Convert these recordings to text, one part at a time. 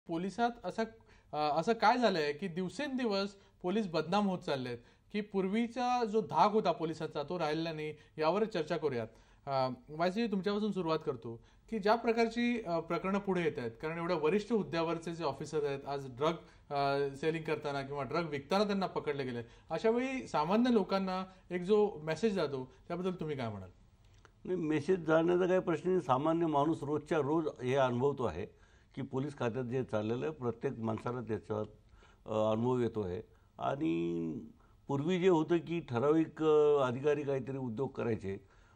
पोलिसात असं काय झालंय की दिवसेंदिवस पोलीस बदनाम होत चाललेत, की पूर्वीचा जो धाक होता पोलिसांचा तो राहिलेला नाही, यावर चर्चा करूयात. वायसी, तुमच्यापासून सुरुवात करतो की ज्या प्रकारची प्रकरणं पुढे येत आहेत, कारण एवढ्या वरिष्ठ हुद्द्यावरचे जे ऑफिसर आहेत आज ड्रग सेलिंग करताना किंवा ड्रग विकताना त्यांना पकडले गेले, अशा वेळी सामान्य लोकांना एक जो मेसेज जातो त्याबद्दल तुम्ही काय म्हणाल? नाही, मेसेज जाण्याचा काही प्रश्न नाही. सामान्य माणूस रोजच्या रोज हे अनुभवतो आहे की पोलीस खात्यात जे चाललेलं आहे प्रत्येक माणसाला त्याचा अनुभव येतो आहे. आणि पूर्वी जे होतं की ठराविक अधिकारी काहीतरी उद्योग करायचे,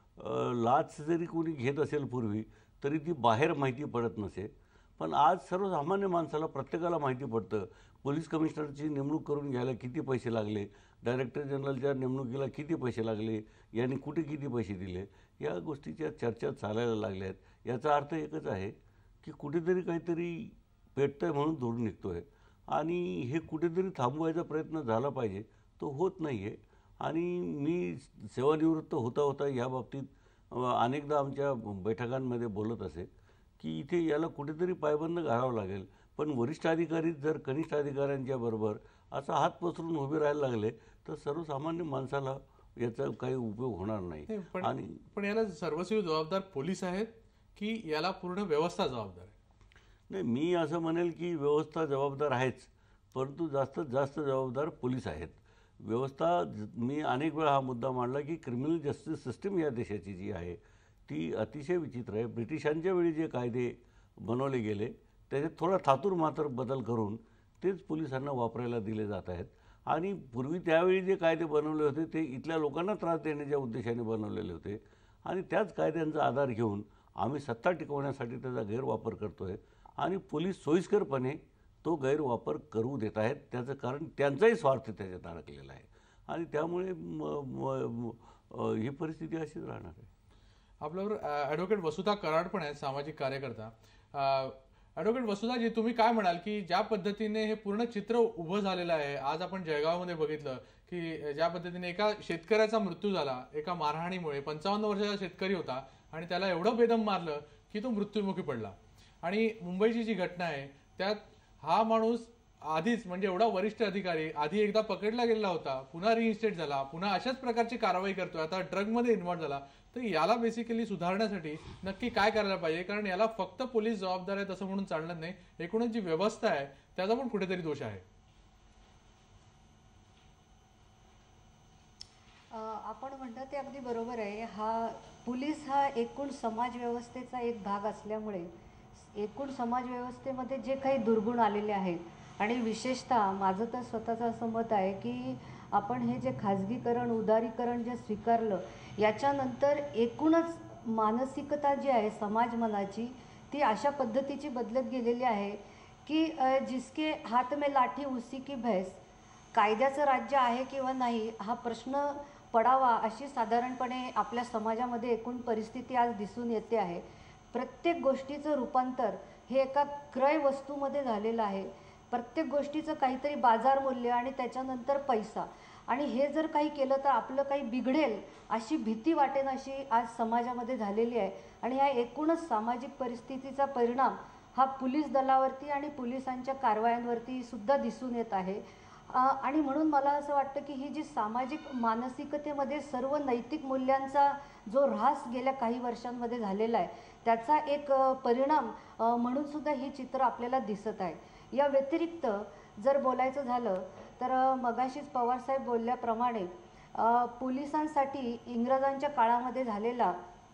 लाच जरी कोणी घेत असेल पूर्वी तरी ती बाहेर माहिती पडत नसे. पण आज सर्वसामान्य माणसाला प्रत्येकाला माहिती पडतं पोलीस कमिशनरची नेमणूक करून घ्यायला किती पैसे लागले, डायरेक्टर जनरलच्या नेमणुकीला किती पैसे लागले, यांनी कुठे किती पैसे दिले, या गोष्टीच्या चर्चा चालायला लागल्या आहेत. याचा अर्थ एकच आहे की कुठेतरी काहीतरी पेटतंय म्हणून दूर निघतो आहे आणि हे कुठेतरी थांबवायचा प्रयत्न झाला पाहिजे, तो होत नाही आहे. आणि मी सेवानिवृत्त होता होता या बाबतीत अनेकदा आमच्या बैठकांमध्ये बोलत असे की इथे याला कुठेतरी पायबंद घालावं लागेल. पण वरिष्ठ अधिकारी जर कनिष्ठ अधिकाऱ्यांच्या बरोबर असा हात पसरून उभे राहायला लागले तर सर्वसामान्य माणसाला याचा काही उपयोग होणार नाही. पण याला सर्वस्वी जबाबदार पोलीस आहेत की याला पूर्ण व्यवस्था जबाबदार आहे? नाही, मी असं म्हणेल की व्यवस्था जबाबदार आहेच, परंतु जास्तीत जास्त जबाबदार पोलीस आहेत. व्यवस्था, मी अनेक वेळा हा मुद्दा मांडला की क्रिमिनल जस्टिस सिस्टीम या देशाची जी आहे ती अतिशय विचित्र आहे. ब्रिटिशांच्या वेळी जे कायदे बनवले गेले त्याच्यात थोडा थातूर मात्र बदल करून तेच पोलिसांना वापरायला दिले जात आहेत. आणि पूर्वी त्यावेळी जे कायदे बनवले होते ते इथल्या लोकांना त्रास देण्याच्या उद्देशाने बनवलेले होते आणि त्याच कायद्यांचा आधार घेऊन आम्ही सत्ता टिकवण्यासाठी त्याचा गैरवापर करतो आहे आणि पोलीस सोयीस्करपणे तो गैरवापर करू देत आहेत. त्याचं कारण त्यांचाही स्वार्थ त्याच्यात अडकलेला आहे आणि त्यामुळे ही परिस्थिती अशीच राहणार आहे. आपल्यावर ॲडव्होकेट वसुधा कराड पण आहेत, सामाजिक कार्यकर्ता. ॲडव्होकेट वसुधाजी, तुम्ही काय म्हणाल की ज्या पद्धतीने हे पूर्ण चित्र उभं झालेलं आहे, आज आपण जळगावमध्ये बघितलं की ज्या पद्धतीने एका शेतकऱ्याचा मृत्यू झाला एका मारहाणीमुळे, 55 वर्षाचा शेतकरी होता आणि त्याला एवढं बेदम मारलं की तो मृत्युमुखी पडला. आणि मुंबईची जी घटना आहे त्यात हा माणूस आधीच म्हणजे एवढा वरिष्ठ अधिकारी आधी एकदा पकडला गेलेला होता, पुन्हा रिइन्स्टेट झाला, पुन्हा अशाच प्रकारची कारवाई करतोय, आता ड्रगमध्ये इन्व्हॉल्व झाला. तर याला बेसिकली सुधारण्यासाठी नक्की काय करायला पाहिजे? कारण याला फक्त पोलीस जबाबदार आहेत असं म्हणून चालणार नाही, एकूणच जी व्यवस्था आहे त्याचा पण कुठेतरी दोष आहे. आपण म्हणतो ते अगदी बरोबर आहे. पोलीस हा एकूण समाज व्यवस्थेचा एक भाग असल्यामुळे एकूण समाज व्यवस्थेमध्ये जे काही दुर्गुण आलेले आहेत आणि विशेषतः माझं तर स्वतःचं असं मत आहे की आपण हे जे खाजगीकरण, उदारीकरण जे स्वीकारलं याच्यानंतर एकूणच मानसिकता जी आहे समाज मनाची ती अशा पद्धतीची बदलत गेलेली आहे की जिसके हात में लाठी उसी की भैंस, कायद्याचं राज्य आहे किंवा नाही हा प्रश्न पडावा अशी साधारणपणे आपल्या समाजामध्ये एकूण परिस्थिती आज दिसून येते आहे. प्रत्येक गोष्टीचं रूपांतर हे एका क्रय वस्तूमध्ये झालेलं आहे. प्रत्येक गोष्टीचं काहीतरी बाजार मूल्य आणि त्याच्यानंतर पैसा, आणि हे जर काही केलं तर आपलं काही बिघडेल अशी भीती वाटेन अशी आज समाजामध्ये झालेली आहे. आणि या एकूणच सामाजिक परिस्थितीचा परिणाम हा पोलीस दलावरती आणि पोलिसांच्या कारवायांवरती सुद्धा दिसून येत आहे. आणि म्हणून मला असं वाटतं की ही जी सामाजिक मानसिकतेमध्ये सर्व नैतिक मूल्यांचा जो ऱ्हास गेल्या काही वर्षांमध्ये झालेला आहे त्याचा एक परिणाम म्हणून सुद्धा ही चित्र आपल्याला दिसत आहे. या व्यतिरिक्त जर बोलायचं झालं तर मगाशीच पवारसाहेब बोलल्याप्रमाणे पोलिसांसाठी इंग्रजांच्या काळामध्ये झालेला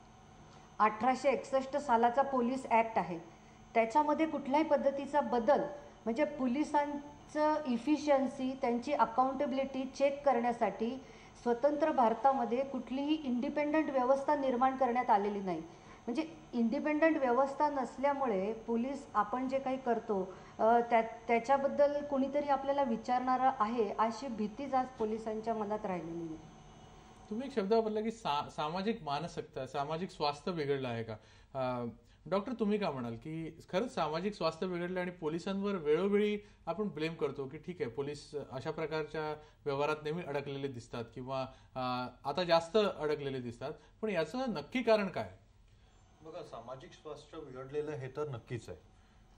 1861 सालाचा पोलीस ॲक्ट आहे, त्याच्यामध्ये कुठल्याही पद्धतीचा बदल म्हणजे पोलिसांचं इफिशियन्सी, त्यांची अकाउंटेबिलिटी चेक करण्यासाठी स्वतंत्र भारतामध्ये कुठलीही इंडिपेंडंट व्यवस्था निर्माण करण्यात आलेली नाही. म्हणजे इंडिपेंडंट व्यवस्था नसल्यामुळे पोलीस आपण जे काही करतो त्याच्याबद्दल कोणीतरी आपल्याला विचारणारं आहे अशी भीतीच आज पोलिसांच्या मनात राहिलेली आहे. तुम्ही एक शब्द वापरला की सामाजिक मानसिकता, सामाजिक स्वास्थ्य बिघडलं आहे का? डॉक्टर, तुम्ही काय म्हणाल की खरंच सामाजिक स्वास्थ्य बिघडलं आणि पोलिसांवर वेळोवेळी आपण ब्लेम करतो की ठीक आहे पोलीस अशा प्रकारच्या व्यवहारात नेहमी अडकलेले दिसतात किंवा आता जास्त अडकलेले दिसतात, पण याचं नक्की कारण काय? बघा, सामाजिक स्वास्थ्य बिघडलेलं हे तर नक्कीच आहे.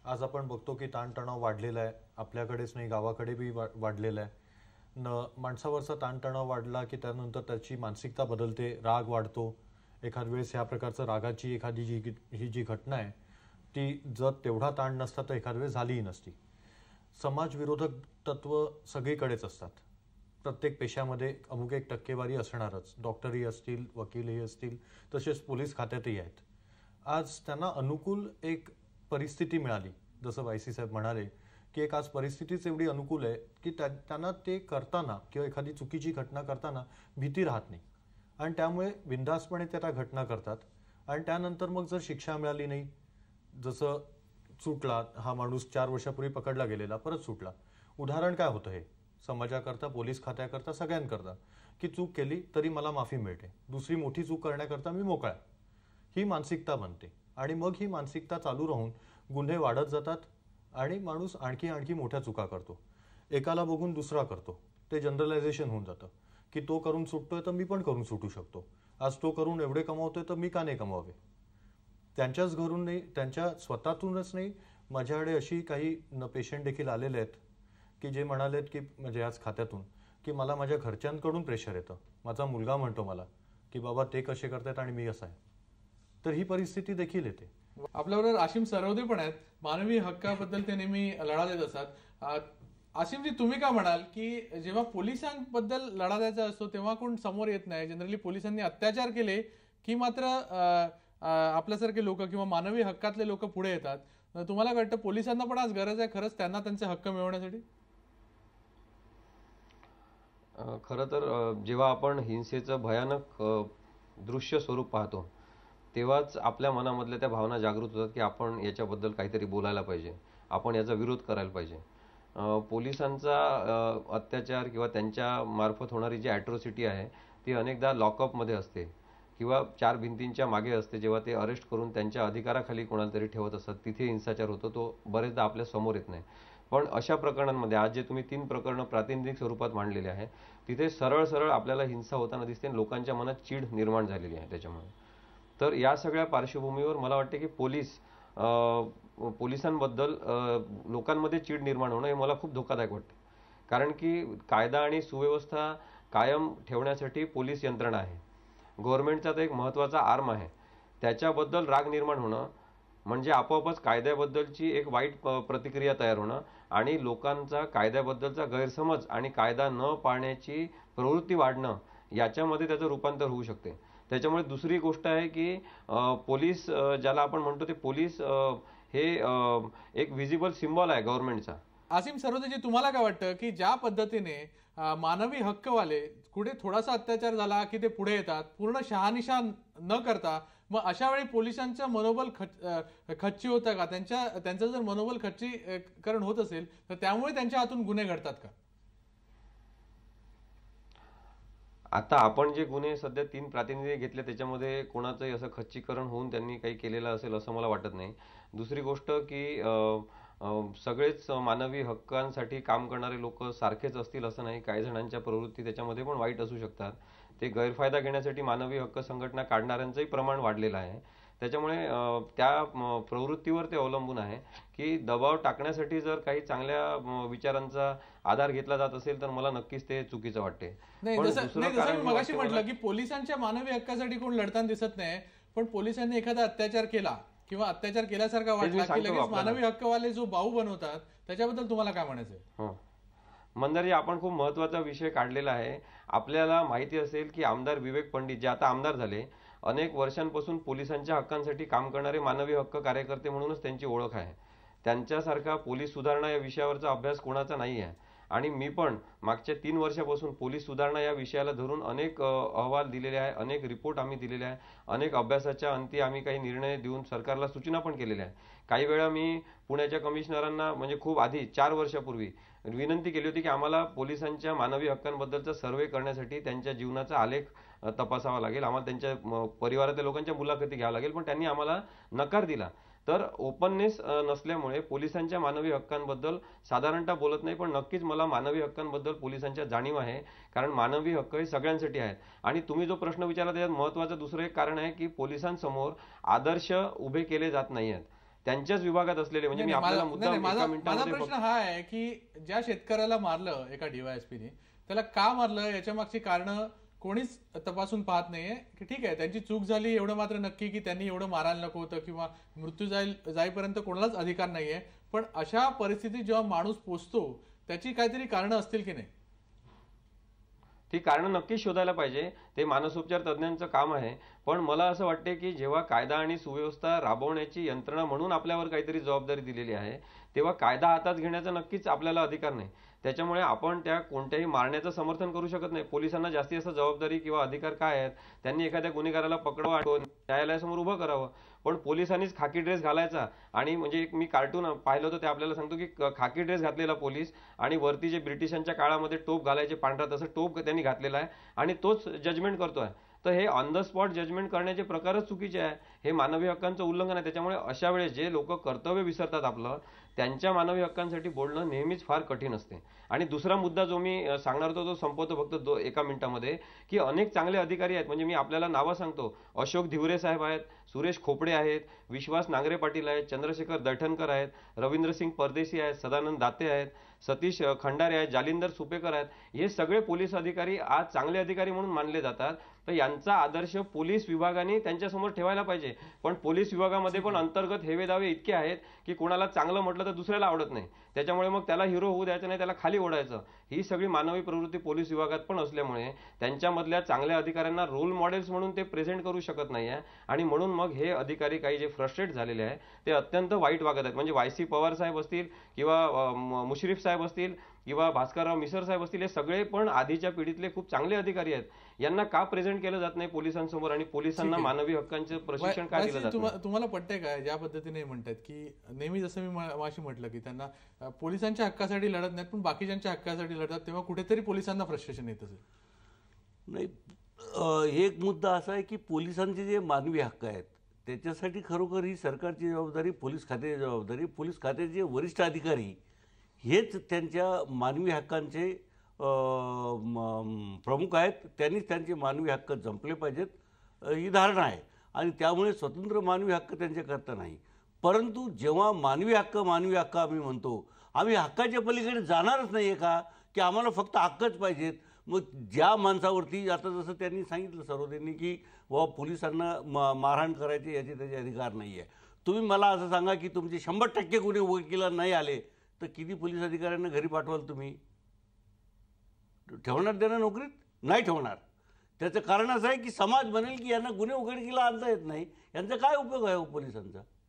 आज आपण बघतो की ताणतणाव वाढलेला आहे, आपल्याकडेच नाही गावाकडे बी वाढलेला आहे. माणसावरचा ताणतणाव वाढला की त्यानंतर त्याची मानसिकता बदलते, राग वाढतो. एखाद वेळेस ह्या प्रकारचं रागाची एखादी ही जी घटना आहे ती जर तेवढा ताण नसता तर एखाद वेळेस झालीही नसती. समाजविरोधक तत्व सगळीकडेच असतात. प्रत्येक पेशामध्ये अमुक एक टक्केवारी असणारच. डॉक्टरही असतील, वकीलही असतील, तसेच पोलीस खात्यातही आहेत. आज त्यांना अनुकूल एक परिस्थिती मिळाली, जसं वायसी साहेब म्हणाले की एक आज परिस्थितीच एवढी अनुकूल आहे की त्यांना ते करताना किंवा एखादी चुकीची घटना करताना भीती राहत नाही आणि त्यामुळे बिनधास्तपणे त्या घटना करतात. आणि त्यानंतर मग जर शिक्षा मिळाली नाही, जसं सुटला हा माणूस 4 वर्षापूर्वी पकडला गेलेला परत सुटला, उदाहरण काय होतं हे समाजाकरता, पोलीस खात्याकरता, सगळ्यांकरता की चूक केली तरी मला माफी मिळते, दुसरी मोठी चूक करण्याकरता मी मोकळा, ही मानसिकता बनते. आणि मग ही मानसिकता चालू राहून गुन्हे वाढत जातात आणि माणूस आणखी आणखी मोठ्या चुका करतो. एकाला बघून दुसरा करतो. ते जनरलायझेशन होऊन जातं की तो करून सुटतोय तर मी पण करून सुटू शकतो. आज तो करून एवढे कमावतोय तर मी का नाही कमावे. त्यांच्याच घरून नाही, त्यांच्या स्वतःतूनच नाही. माझ्याकडे अशी काही पेशंट देखील आलेले आहेत की जे म्हणालेत की म्हणजे आज खात्यातून की मला माझ्या घरच्यांकडून प्रेशर येतं. माझा मुलगा म्हणतो मला की बाबा ते कसे करतायत आणि मी असं आहे. तर ही परिस्थिती देखील येते. आपल्याबरोबर आशिम सरवदे पण आहेत. मानवी हक्काबद्दल ते नेहमी लढा देत असतात. आशिमजी, तुम्ही काय म्हणाल की जेव्हा पोलिसांबद्दल लढा द्यायचा असतो तेव्हा कोण समोर येत नाही? जनरली पोलिसांनी अत्याचार केले की मात्र आपल्यासारखे लोक किंवा मानवी हक्कातले लोक पुढे येतात? तुम्हाला वाटतं पोलिसांना पण आज गरज आहे खरंच त्यांना त्यांचे हक्क मिळवण्यासाठी? खरं तर जेव्हा आपण हिंसेचं भयानक दृश्य स्वरूप पाहतो तेव्हाच आपल्या मनामधल्या त्या भावना जागृत होतात की आपण याच्याबद्दल काहीतरी बोलायला पाहिजे, आपण याचा विरोध करायला पाहिजे. पोलिसांचा अत्याचार किंवा त्यांच्या मार्फत होणारी जी ॲट्रॉसिटी आहे ती अनेकदा लॉकअपमध्ये असते किंवा 4 भिंतींच्या मागे असते. जेव्हा ते अरेस्ट करून त्यांच्या अधिकाराखाली कोणाला तरी ठेवत असतात तिथे हिंसाचार होतो, तो बरेचदा आपल्या समोर येत नाही. पण अशा प्रकरणांमध्ये आज जे तुम्ही 3 प्रकरणं प्रातिनिधिक स्वरूपात मांडलेले आहे तिथे सरळ सरळ आपल्याला हिंसा होताना दिसते आणि लोकांच्या मनात चीड निर्माण झालेली आहे त्याच्यामुळे. तर या सगळ्या पार्श्वभूमीवर मला वाटते की पोलिसांबद्दल लोकांमध्ये चीड निर्माण होणं हे मला खूप धोकादायक वाटतं. कारण की कायदा आणि सुव्यवस्था कायम ठेवण्यासाठी पोलीस यंत्रणा आहे, गव्हर्नमेंटचा तो एक महत्त्वाचा आर्म आहे. त्याच्याबद्दल राग निर्माण होणं म्हणजे आपोआपच कायद्याबद्दलची एक वाईट प्रतिक्रिया तयार होणं आणि लोकांचा कायद्याबद्दलचा गैरसमज आणि कायदा न पाळण्याची प्रवृत्ती वाढणं याच्यामध्ये त्याचं रूपांतर होऊ शकते. त्याच्यामुळे दुसरी गोष्ट आहे की पोलीस ज्याला आपण म्हणतो ते पोलीस हे एक व्हिजिबल सिम्बॉल आहे गव्हर्नमेंटचा. आसिम सरवदेजी, तुम्हाला काय वाटतं की ज्या पद्धतीने मानवी हक्कवाले कुठे थोडासा अत्याचार झाला की ते पुढे येतात पूर्ण शहानिशा न करता, मग अशा वेळी पोलिसांचं मनोबल खच्ची होतं का? त्यांचं जर मनोबल खच्चीकरण होत असेल तर त्यामुळे त्यांच्या हातून गुन्हे घडतात का? आता आपण जे गुन्हे सध्या 3 प्रातिनिधिक घेतले त्याच्यामध्ये कोणाचंही असं खच्चीकरण होऊन त्यांनी काही केलेलं असेल असं मला वाटत नाही. दुसरी गोष्ट की सगळेच मानवी हक्कांसाठी काम करणारे लोक सारखेच असतील असं नाही. काही जणांच्या प्रवृत्ती त्याच्यामध्ये पण वाईट असू शकतात. ते गैरफायदा घेण्यासाठी मानवी हक्क संघटना काढणाऱ्यांचंही प्रमाण वाढलेलं आहे. त्याच्यामुळे त्या प्रवृत्तीवर ते अवलंबून आहे की दबाव टाकण्यासाठी जर काही चांगल्या विचारांचा आधार घेतला जात असेल तर मला नक्कीच ते चुकीचं वाटते. नाही, जसं मी मगाशी म्हटलं की पोलिसांच्या मानवी हक्कासाठी कोण लढताना दिसत नाही, पण पोलिसांनी एखादा अत्याचार केला किंवा अत्याचार केल्यासारखा वाटला की लगेच मानवी हक्कवाले जो बाऊ बनवतात, त्याच्याबद्दल तुम्हाला काय म्हणायचंय? मंदारजी, आपण खूप महत्वाचा विषय काढलेला आहे. आपल्याला माहिती असेल की आमदार विवेक पंडित जे आता आमदार झाले, अनेक वर्षांपासून पोलिसांच्या हक्कांसाठी काम करणारे मानवी हक्क कार्यकर्ते म्हणूनच त्यांची ओळख आहे. त्यांच्यासारखा पोलीस सुधारणा या विषयावरचा अभ्यास कोणाचा नाही आहे. आणि मी पण मागच्या 3 वर्षापासून पोलीस सुधारणा या विषयाला धरून अनेक अहवाल दिलेले आहे, अनेक रिपोर्ट आम्ही दिलेले आहे, अनेक अभ्यासाच्या अंती आम्ही काही निर्णय देऊन सरकारला सूचना पण केलेल्या आहे. काही वेळा मी पुण्याच्या कमिशनरांना म्हणजे खूप आधी 4 वर्षापूर्वी विनंती केली होती की आम्हाला पोलिसांच्या मानवी हक्कांबद्दलचा सर्वे करण्यासाठी त्यांच्या जीवनाचा आलेख तपासावा लागेल, आम्हाला त्यांच्या परिवारातल्या लोकांच्या मुलाखती घ्यावं लागेल, पण त्यांनी आम्हाला नकार दिला. तर ओपननेस नसल्यामुळे पोलिसांच्या मानवी हक्कांबद्दल साधारणतः बोलत नाही, पण नक्कीच मला मानवी हक्कांबद्दल पोलिसांच्या जाणीव आहे. कारण मानवी हक्क हे सगळ्यांसाठी आहेत. आणि तुम्ही जो प्रश्न विचारला त्याच्यात महत्त्वाचं दुसरं एक कारण आहे की पोलिसांसमोर आदर्श उभे केले जात नाही आहेत. त्यांच्याच विभागात असलेले, म्हणजे मी नाही, आपल्याला नाही, मुद्दाम नाही, एका माझा मिनिटामध्ये प्रश्न हा आहे की ज्या शेतकऱ्याला मारलं एका डीवायएसपीने, त्याला का मारलं याच्या मागची कारण कोणीच तपासून पाहत नाहीये. की ठीक आहे, त्यांची चूक झाली एवढं मात्र नक्की की त्यांनी एवढं मारायला नको होतं किंवा मृत्यू जाईपर्यंत कोणालाच अधिकार नाहीये. पण अशा परिस्थितीत जेव्हा माणूस पोचतो त्याची काहीतरी कारणं असतील की नाही? ती कारणं नक्कीच शोधायला पाहिजे, ते मानसोपचार तज्ज्ञांचं काम आहे. पण मला असं वाटते की जेव्हा कायदा आणि सुव्यवस्था राबवण्याची यंत्रणा म्हणून आपल्यावर काहीतरी जबाबदारी दिलेली आहे, तेव्हा कायदा हातात घेण्याचा नक्कीच आपल्याला अधिकार नाही. त्याच्यामुळे आपण त्या कोणत्याही मारण्याचं समर्थन करू शकत नाही. पोलिसांना जास्तीत जास्त जबाबदारी किंवा अधिकार काय आहेत? त्यांनी एखाद्या गुन्हेगाराला पकडवा, न्यायालयासमोर उभं करावं. पण पोलिसांनीच खाकी ड्रेस घालायचा आणि म्हणजे एक मी कार्टून पाहिलं होतं, ते आपल्याला सांगतो की खाकी ड्रेस घातलेला पोलीस आणि वरती जे ब्रिटिशांच्या काळामध्ये टोप घालायचे पांढरा, तसं टोप त्यांनी घातलेला आहे आणि तोच जजमेंट करतोय. तर हे ऑन द स्पॉट जजमेंट करण्याचे प्रकारच चुकीचे आहे. हे मानवी हक्कांचं उल्लंघन आहे. त्याच्यामुळे अशा वेळेस जे लोक कर्तव्य विसरतात आपलं, त्यांच्या मानवी हक्कांसाठी बोलणं नेहमीच फार कठीण असते. आणि दुसरा मुद्दा जो मी सांगणार होतो तो संपवतो फक्त एका मिनिटामध्ये, की अनेक चांगले अधिकारी आहेत. म्हणजे मी आपल्याला नावं सांगतो, अशोक धिवरे साहेब आहेत, सुरेश खोपडे आहेत, विश्वास नांगरे पाटील आहेत, चंद्रशेखर दैठणकर आहेत, रवींद्रसिंग परदेशी आहेत, सदानंद दाते आहेत, सतीश खंडारे आहेत, जालिंदर सुपेकर आहेत. हे सगळे पोलीस अधिकारी आज चांगले अधिकारी म्हणून मानले जातात. तर यांचा आदर्श पोलीस विभागाने त्यांच्यासमोर ठेवायला पाहिजे. पण पोलीस विभागामध्ये पण अंतर्गत हेवेदावे इतके आहेत की कोणाला चांगलं म्हटलं तर दुसऱ्याला आवडत नाही. त्याच्यामुळे मग त्याला हिरो होऊ द्यायचं नाही, त्याला खाली ओढायचं. ही सगळी मानवी प्रवृत्ती पोलीस विभागात पण असल्यामुळे त्यांच्यामधल्या चांगल्या अधिकाऱ्यांना रोल मॉडेल्स म्हणून ते प्रेझेंट करू शकत नाही आहे. आणि म्हणून मग हे अधिकारी काही जे फ्रस्ट्रेट झालेले आहे ते अत्यंत वाईट वागत आहेत. म्हणजे वाय सी पवार साहेब असतील किंवा मुश्रीफ साहेब असतील किंवा भास्करराव मिसर साहेब असतील, हे सगळे पण आधीच्या पिढीतले खूप चांगले अधिकारी आहेत. यांना का प्रेझेंट केलं जात नाही पोलिसांसमोर आणि पोलिसांना मानवी हक्कांचे प्रशिक्षण का दिलं जात नाही? तुम्हाला पटतंय का ज्या पद्धतीने म्हणतात की नेहमी जसं मी माशी म्हटलं की त्यांना पोलिसांच्या हक्कासाठी लढत नाहीत पण बाकीच्यांच्या हक्कासाठी लढतात, तेव्हा कुठेतरी पोलिसांना फ्रस्ट्रेशन येत असेल? नाही, एक मुद्दा असा आहे की पोलिसांचे जे मानवी हक्क आहेत त्याच्यासाठी खरोखर ही सरकारची जबाबदारी, पोलीस खात्याची जबाबदारी. पोलीस खात्याचे जे वरिष्ठ अधिकारी हेच त्यांच्या मानवी हक्कांचे प्रमुख आहेत. त्यांनीच त्यांचे मानवी हक्क जपले पाहिजेत, ही धारणा आहे. आणि त्यामुळे स्वतंत्र मानवी हक्क त्यांच्याकरता नाही. परंतु जेव्हा मानवी हक्क आम्ही म्हणतो, आम्ही हक्काच्या पलीकडे जाणारच नाही आहे का, की आम्हाला फक्त हक्कच पाहिजेत. मग ज्या माणसावरती आता जसं त्यांनी सांगितलं सर्वजणांनी की पोलिसांना मारहाण करायचे याचे त्याचे अधिकार नाही आहे. तुम्ही मला असं सांगा की तुमचे 100% गुन्हे उघडकीला नाही आले तर किती पोलीस अधिकाऱ्यांना घरी पाठवाल तुम्ही? ठेवणार त्यांना नोकरीत? नाही ठेवणार. त्याचं कारण असं आहे की समाज म्हणेल की यांना गुन्हे उघडकीला आणता येत नाही, यांचा काय उपयोग आहे पोलिसांचा?